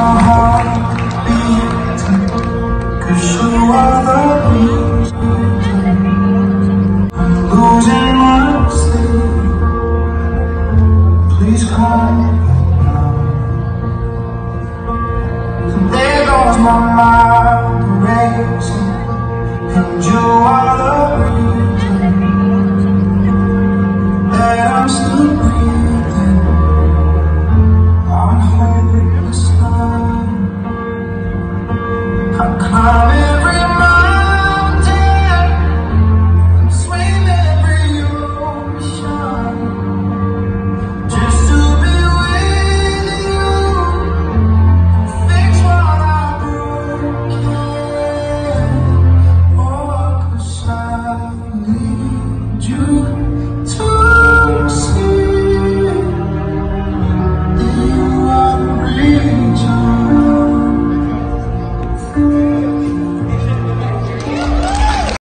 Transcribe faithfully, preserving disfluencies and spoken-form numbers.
heart beating, 'cause you are the reason I'm losing my sleep. Please calm me down. So there goes my mind racing, and you are the reason that I'm still breathing.